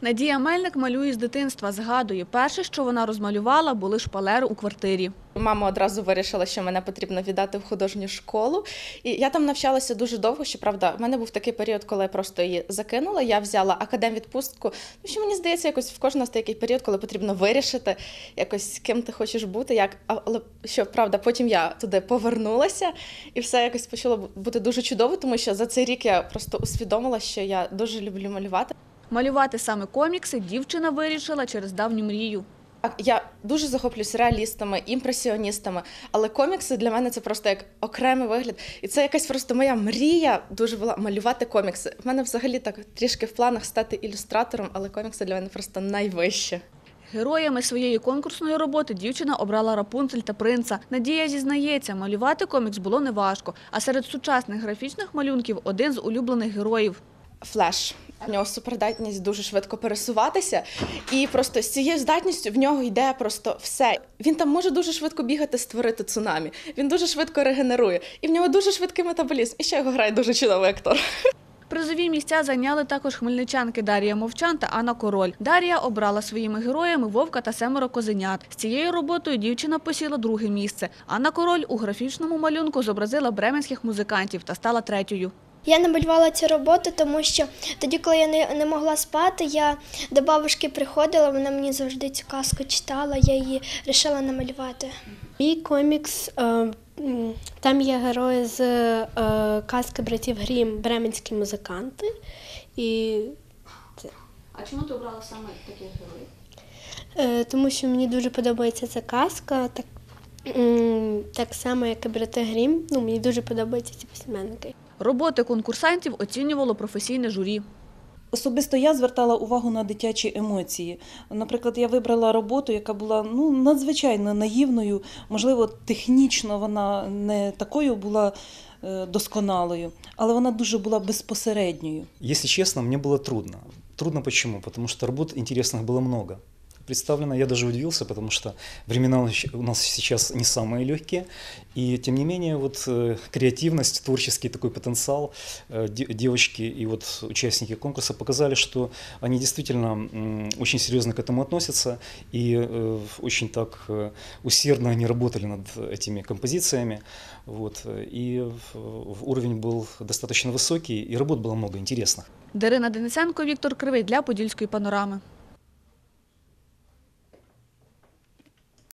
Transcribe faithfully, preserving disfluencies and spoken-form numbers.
Надія Мельник малює з дитинства. Згадує, перше, що вона розмалювала, були шпалери у квартирі. Мама одразу вирішила, що мене потрібно віддати в художню школу. І я там навчалася дуже довго, щоправда, в мене був такий період, коли я просто її закинула. Я взяла академвідпустку, тому що мені здається, якось в кожного такий період, коли потрібно вирішити, якось ким ти хочеш бути. Як... Але, щоправда, потім я туди повернулася і все якось почало бути дуже чудово, тому що за цей рік я просто усвідомила, що я дуже люблю малювати. Малювати саме комікси дівчина вирішила через давню мрію. Я дуже захоплююсь реалістами, імпресіоністами, але комікси для мене це просто як окремий вигляд. І це якась просто моя мрія дуже була малювати комікси. В мене взагалі так трішки в планах стати ілюстратором, але комікси для мене просто найвище. Героями своєї конкурсної роботи дівчина обрала Рапунцель та принца. Надія зізнається, малювати комікс було неважко, а серед сучасних графічних малюнків – один з улюблених героїв. Флеш. В нього суперздатність дуже швидко пересуватися, і просто з цією здатністю в нього йде просто все. Він там може дуже швидко бігати, створити цунамі, він дуже швидко регенерує, і в нього дуже швидкий метаболізм, і ще його грає дуже чудовий актор. Призові місця зайняли також хмельничанки Дар'я Мовчан та Анна Король. Дар'я обрала своїми героями вовка та семеро козенят. З цією роботою дівчина посіла друге місце. Анна Король у графічному малюнку зобразила бременських музикантів та стала третьою. Я намалювала цю роботу, тому що тоді, коли я не, не могла спати, я до бабушки приходила, вона мені завжди цю казку читала, я її вирішила намалювати. Мій комікс, там є герої з казки братів Грім «Бременські музиканти». І це. А чому ти обрала саме таких героїв? Тому що мені дуже подобається ця казка, так, так само, як і брати Грім. Ну, мені дуже подобаються ці письменники. Роботи конкурсантів оцінювало професійне журі. Особисто я звертала увагу на дитячі емоції. Наприклад, я вибрала роботу, яка була ну, надзвичайно наївною, можливо, технічно вона не такою була досконалою, але вона дуже була безпосередньою. Если честно, мне было трудно. Трудно почему? Потому что работ интересных было много. Представлено, я даже удивился, потому что времена у нас сейчас не самые легкие, и тем не менее вот креативность, творческий такой потенциал девочки и вот участники конкурса показали, что они действительно очень серьезно к этому относятся и очень так усердно они работали над этими композициями, вот, и уровень был достаточно высокий, и работ было много интересных. Дарина Денисенко, Віктор Кривий для Подільської панорами.